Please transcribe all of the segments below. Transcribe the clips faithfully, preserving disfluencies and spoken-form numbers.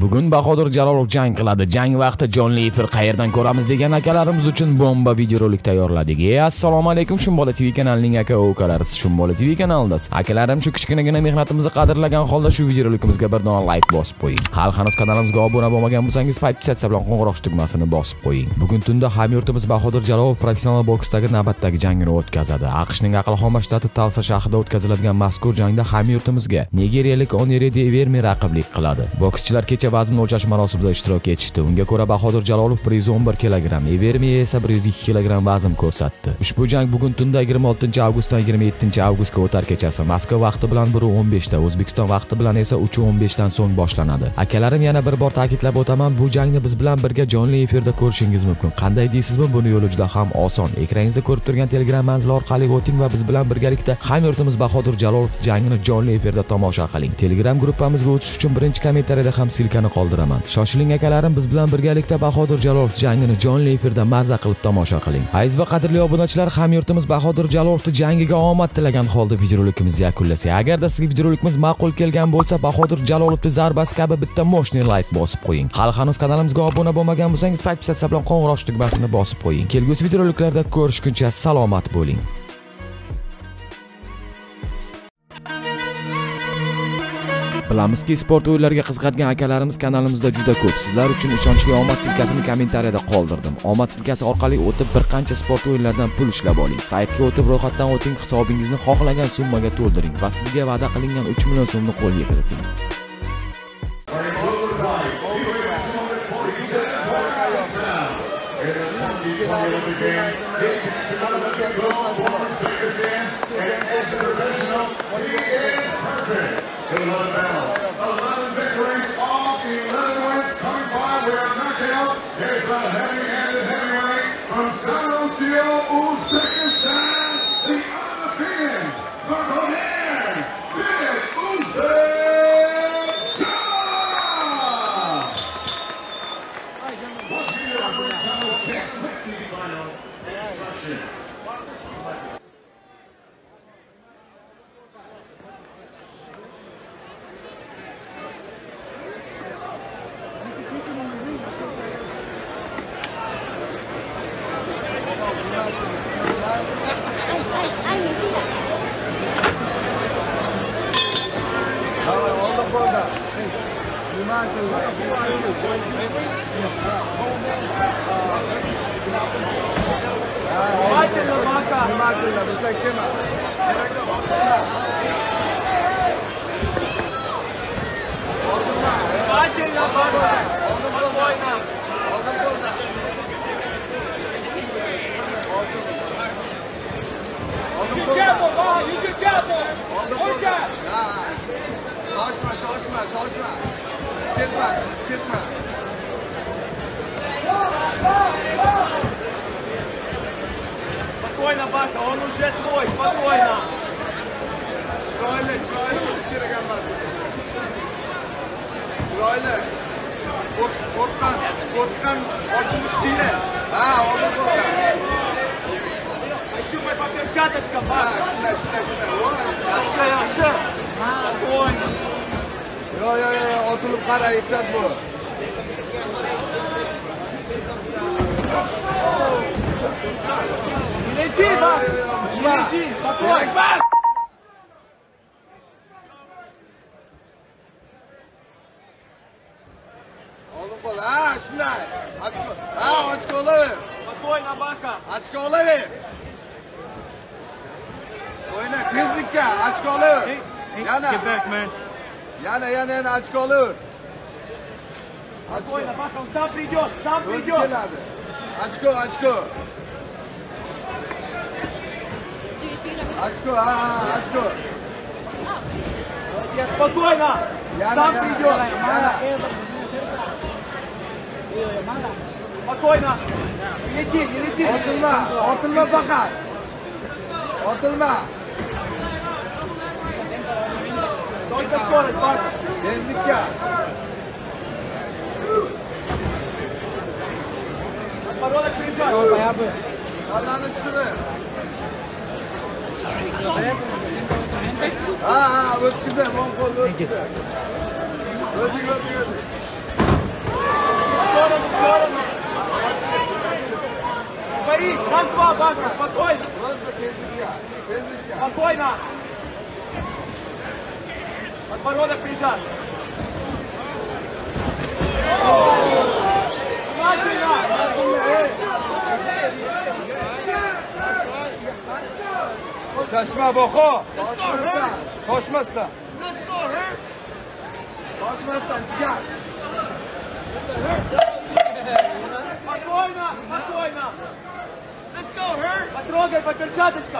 Bugun Bahodir Jalolov jang qiladi. Jang vaqti jonli efir qayerdan ko'ramiz degan akalarimiz uchun bomba videorolik tayyorladik. Ey, assalomu alaykum, Shumbola T V kanalining aka ukalari, Shumbola T V kanalidasiz. Akalarim, shu kichkinagina mehnatimizni qadrlagan holda shu videorolikimizga bir dona like bosib qo'ying. Hali hanuz kanalimizga obuna bo'lmagan bo'lsangiz, paytcha bilan qo'ng'iroq tugmasini bosib qo'ying. Bugun tunda hamyurtimiz Bahodir Jalolov professional boksdagi navbatdagi jangini o'tkazadi. AQShning Oklahoma shtati Tulsa shahrida o'tkaziladigan mazkur jangda hamyurtimizga nigeriyalik Oneredi Evermi raqiblik qiladi. Bokschilar kecha vazn o'lchash marosimida ishtirok etishdi. Unga ko'ra Bahodir Jalolov bir yuz o'n bir kilogramm, Evermi esa bir yuz ikki kilogramm vazn ko'rsatdi. Ushbu jang bugun tunda yigirma oltinchi avgustdan yigirma yettinchi avgustga o'tar kechasi Moskva vaqti bilan bir o'n beshda, O'zbekiston vaqti bilan esa uch o'n beshdan so'ng boshlanadi. Akalarim, yana bir bor ta'kidlab o'taman, bu jangni biz bilan birga jonli efirda ko'rishingiz mumkin. Qanday deysizmi? Buni yo'li juda ham oson. Ekraningizda ko'rib turgan Telegram manzili orqali o'ting va biz bilan birgalikda hamyurtimiz Bahodir Jalolov jangini jonli efirda tomosha qiling. Telegram gruppamizga o'tish uchun birinchi kommentariyada ham silkani qoldiraman. Shoshiling akalarim, biz bilan birgalikda Bahodir Jalolov jangini jonli efirda mazza qilib tomosha qiling. Aziz va qadrli obunachilar, hamyurtimiz Bahodir Jalolovning jangiga omad tilagan holda videorolikimizni yakunlasak. Agarda sizga videorolikimiz ma'qul kelgan bo'lsa, Bahodir Jalolovning zarbasi kabi bitta moshni like bosib qo'ying. Hali hanuz kanalimizga obuna bo'lmagan bo'lsangiz, paytcha bilan qo'ng'iroq tugmasini bosib qo'ying. Kelgusi videoroliklarda ko'rishguncha salomat bo'ling. Bilamizki, sport o'yinlariga qiziqadigan akalarimiz kanalimizda juda ko'p. Sizlar uchun ishonchli omad silkasini kommentariyada qoldirdim. Omad silkasi orqali o'tib bir qancha sport o'yinlaridan pul ishlab oling. Saytga o'tib ro'yxatdan o'ting, hisobingizni xohlagan summaga to'ldiring va sizga va'da qilingan uch million so'mni qo'lga kiriting. eleven battles, eleven victories, all eleven wins coming by. We are knocking out. Here's the heavy-handed heavyweight from Samarkand, Uzbekistan, the undefeated Bahodir Big Uzbek Jalolov. Watching the referee tell us quickly final instruction. Şaşma, şaşma, şaşma. Gitme, gitme. Спокойно, Бака, он уже твой, спокойно. Чройли, чройли, ускоря гамбас. Чройли. Korkan, korkan, açılış değil. Ha, olur korkan. Щупай по перчаточкам, Бака. Şuna, şuna, şuna. Yaxşı, yaxşı. Спокойно. Yo, yo, yo, oturup qara, ifrat bu. Не лети, Бак! Не лети, спокойно! Бак! Oğlum bol, ha, şunday. Açık, ha, açık olaver. Спокойно, Бака. Açık olaver. Oyna, tezlikka, açık olaver. Yana. Get back, man. Yana, yana, yana, açık olaver. Спокойно, Бака, он сам придет, сам придет. Açık ol, açık ol. Açık ol, ha, açık ol. Спокойно, сам придет. Спокойно. Не лети, не лети. Отılma, отılma fakat. Отılma. Только скорость, Бака. Тезlikka. Подбородок прижать. Allah'ını düşürür. Ha ha, ötküze, mon kol ötküze. Ötküze, ötküze. стоишь. Раз-два, Бака, спокойно. Просто тезлик. Тезлик. Спокойно. Подбородок прижат. Внимательно. Şaşma Boko. Koşmasın. Koşmasın, çıkar. Спокойно, спокойно. Let's go, Hurt. Потрогай по перчаточкам.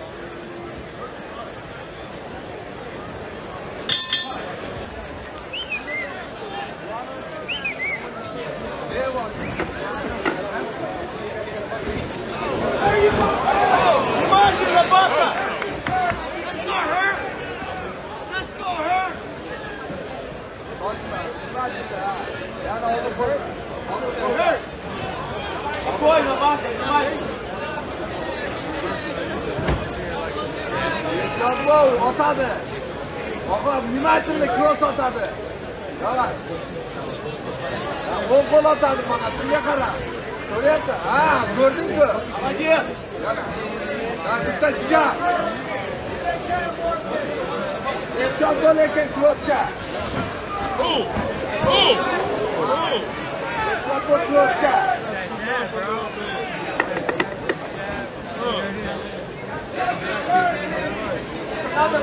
Внимательно, Бака. Let's go, Hurt. Let's go, Hurt. Спокойно, Бака, внимательно. Yazılı, atadı. Baba, внимательно cross atadı. Давай. O gol atadı bana, şuraya kara. Görüyorsun? Ha, gördün mü? Hadi. Yana. Ha, lütfen çıkar. Erken gol erken cross'ta. Erken gol cross'ta. Надо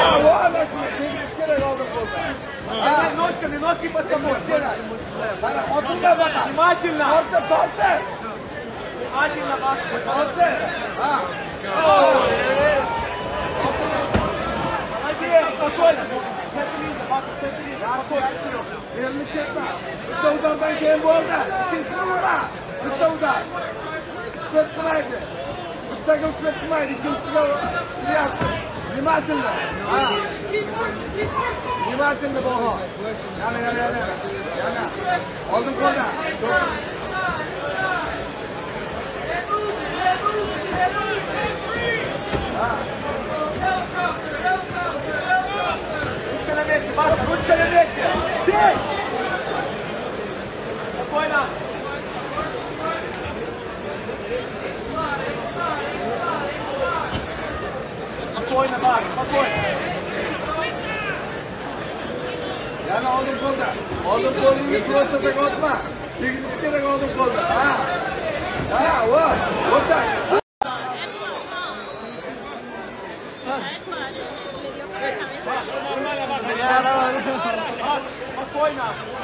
ножками, ножки под собой. Внимательно. Внимательно, молодец, спокойно. Центризм, Бака, центризм. Верник etme. Bitta udardan keyin bo'ldi. Ikkinchisi urma. Bitta udar. Uspet qilmaydi. Bittaga uspet qilmaydi. Ikkinchisiga uryapti. Внимательно. Ha. Внимательно Boho. Yana, yana, yana. Yana. Oldin qo'lda. Ha. Ручка на месте, Бака, ручка на месте. Бей! Спокойно. Спокойно, Бак, спокойно. Yana oldin qo'lda. Oldin qo'lingni cross'ga otma. Tegizish kerak oldin qo'lda. Ha. Ha, vo. O'ta. Спокойно.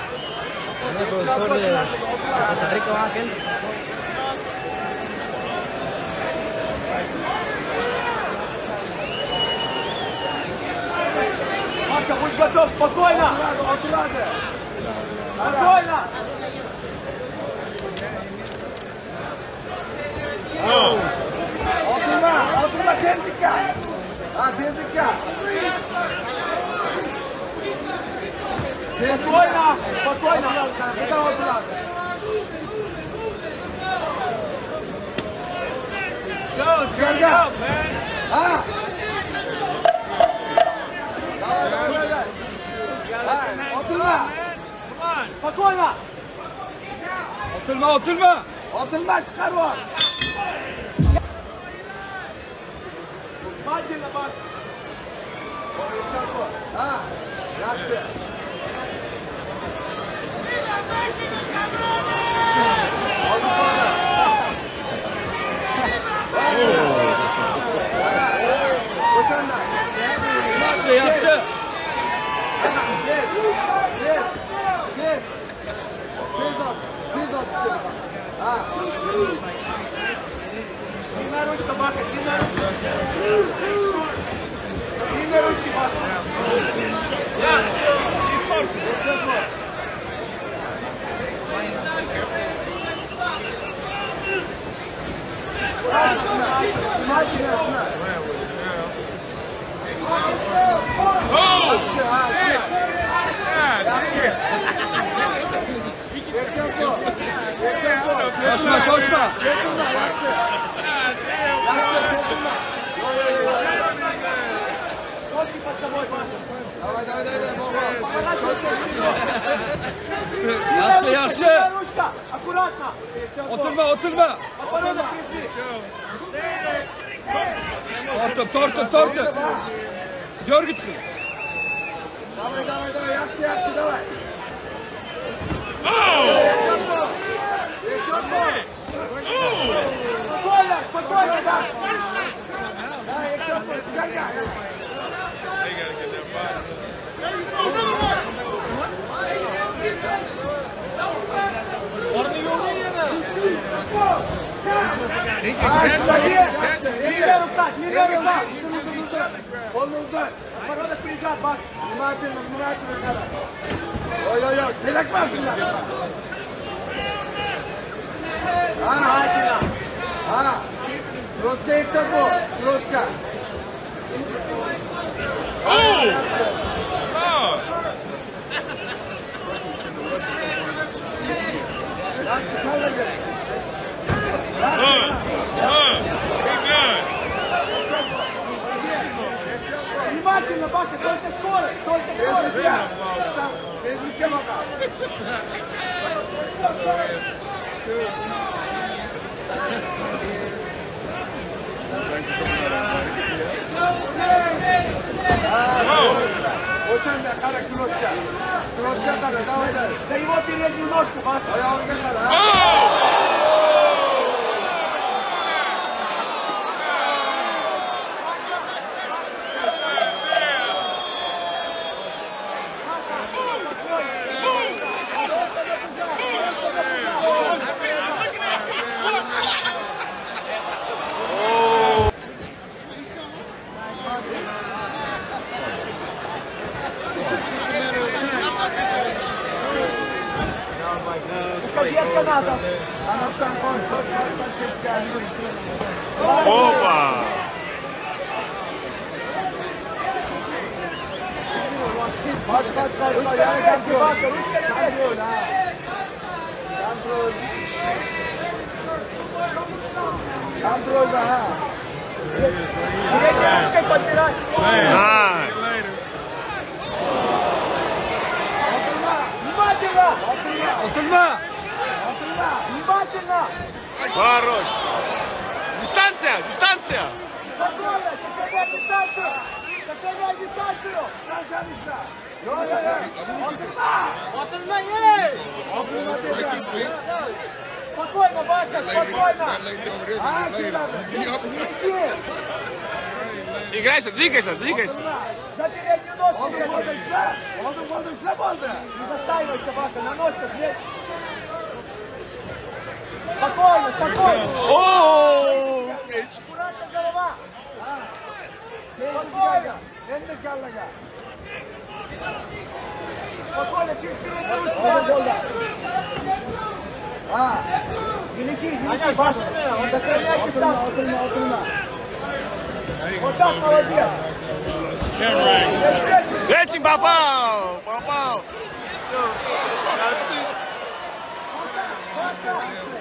Марка, будь готов, спокойно! Спокойно! Oturma, oturma, tezlikka! Ha, tezlikka! Спокойно, спокойно! Bitta oturadi. Go, turn it up, man! Ha! Oturma! Спокойно! Oturma, oturma. Oturma, chiqarib. Внимательно, Бак. Ha, yaxshi. O'shanda. Yaxshi, yaxshi. Yes. Yes. Yes. Tez ol. Tez ol. Ha. Длинная ручка, Бака, длинная ручка. Длинная ручка, Бака. Yes. Şaşma, şaşma. Ножки под собой, Бака. Давай, давай, давай, давай. Yaxshi, yaxshi. Ручка, аккуратно. Oturma, oturma. Подбородок Tortib, tortib, tortib. Yorgit qil. Давай, давай, давай, yaxshi, yaxshi, давай. Спокойно, спокойно, да. Да, я чувствую, чекай. Левая рука, левая рука. Он удар. Погода прижат, бак. Внимательно, внимательно, надо. Ой-ой-ой, не так быстро. А, внимательно. А, просто их того, просто. Дальше, дальше. Внимательно, Бака, только скорость, только скорость. Без руки, Бака. Ошанда, қара, кроска. Кроска қара, давай, давай. За его переднюю ножку, Бака. Аяғыңа қара. Кадетка надо. Она там, он, Опа! Бач, бач, бач, бач, я не контроль. Контроль, да. Контроль. Контроль, да. Передней ручкой подбирать. Nice. Внимательно! Oturma. Внимательно! Хорош. Дистанция, дистанция. Спокойно! Сохраняй дистанцию! Сохраняй дистанцию! Разумно! Ой-ой-ой! Отырма! Отырма! Спокойно, Бака, спокойно! А, не надо! Иди! Играйся, двигайся, двигайся. За переднюю ножку! Олдым, олдым, шляп! Олдым, олдым, шляп, олдым! Не застаивайся, Бака, на ножках, нет! Спокойно, спокойно! Ооо! Аккуратно, голова! Спокойно! Енді қаллага! Спокойно, через переднюю ручку! А! Не лети, не лети, Паша! Сохраняй дистанцию! Отырма, отырма! Вот так, молодец! Этим попал! Попал! Вот так!